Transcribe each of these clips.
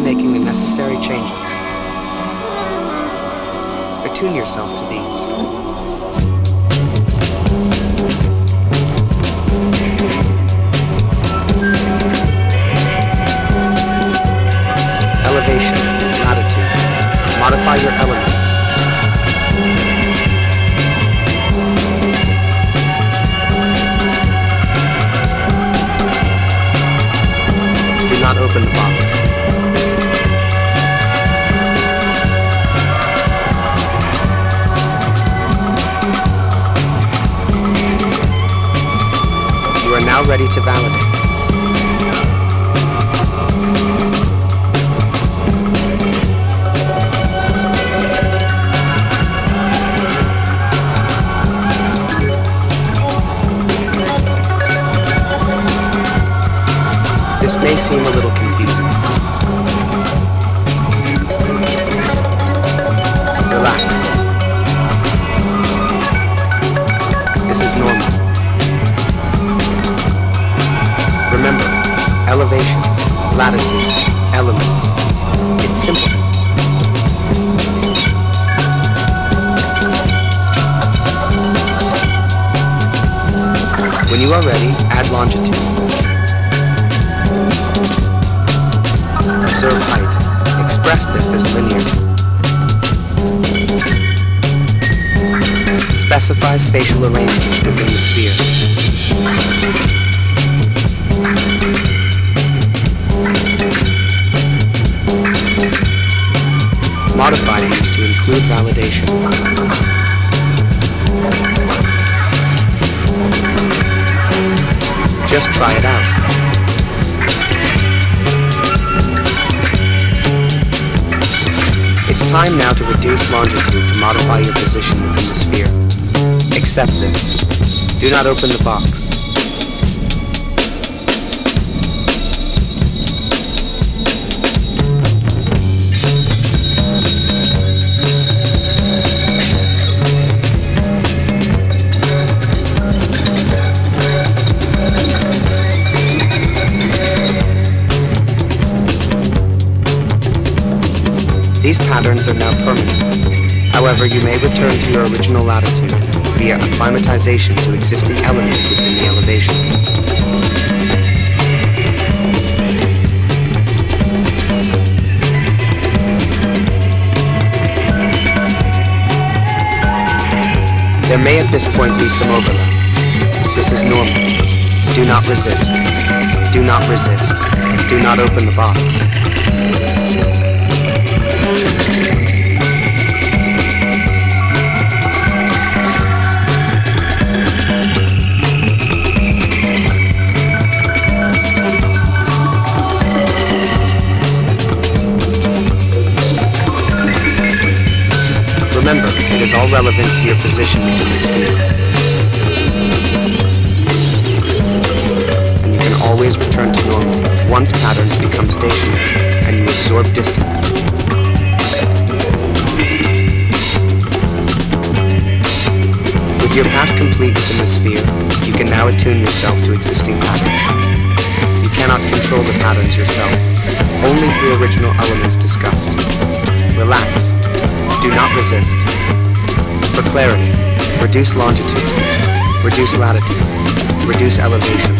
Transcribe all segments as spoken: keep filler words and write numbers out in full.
making the necessary changes. Attune yourself to these. Elevation, latitude. Modify your elements. Do not open the box. You are now ready to validate. This may seem a little confusing. Relax. This is normal. Remember, elevation, latitude, elements. It's simple. When you are ready, add longitude. Observe height. Express this as linear. Specify spatial arrangements within the sphere. Modify these to include validation. Just try it out. It's time now to reduce longitude to modify your position within the sphere. Accept this. Do not open the box. These patterns are now permanent. However, you may return to your original latitude via acclimatization to existing elements within the elevation. There may at this point be some overlap. This is normal. Do not resist. Do not resist. Do not open the box. Remember, it is all relevant to your position within the sphere. And you can always return to normal once patterns become stationary and you absorb distance. With your path complete within the sphere, you can now attune yourself to existing patterns. You cannot control the patterns yourself, only through original elements discussed. Relax. Do not resist. For clarity, reduce longitude, reduce latitude, reduce elevation.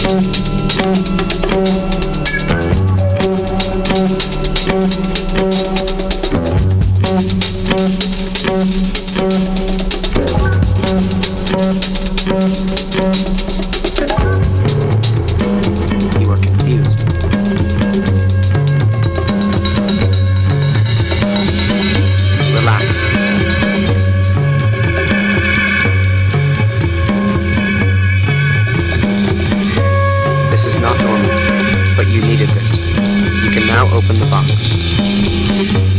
You are confused. Relax. This is not normal, but you needed this. You can now open the box.